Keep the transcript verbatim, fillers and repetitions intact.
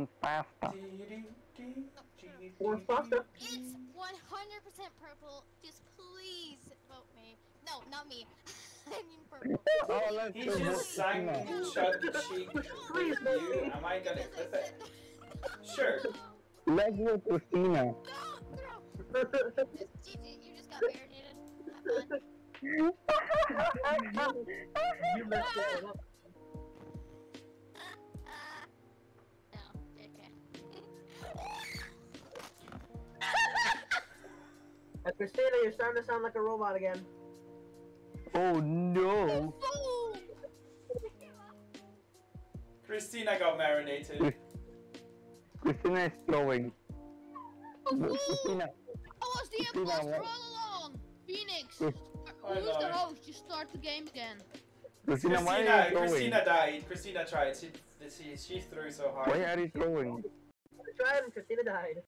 want pasta. Want pasta? It's one hundred percent purple. Just please vote me. No, not me. I mean purple. Oh, let's He go just sang Kristina. Chug Cheek with you. Am I gonna clip it? Sure. Let's go Kristina. No, no. Just, G G, you just got marinated. Have fun. You messed it up. No, okay. Uh, Kristina, you're starting to sound like a robot again. Oh no. Kristina got marinated. Kristina is throwing. Kristina. I was the Kristina, imposter what- all along! Phoenix! Chris- I Who's the know. host? Just start the game again. Kristina, why Kristina, are you throwing? Kristina died. Kristina tried. She, she, she threw so hard. Why are you throwing? Try and Kristina died.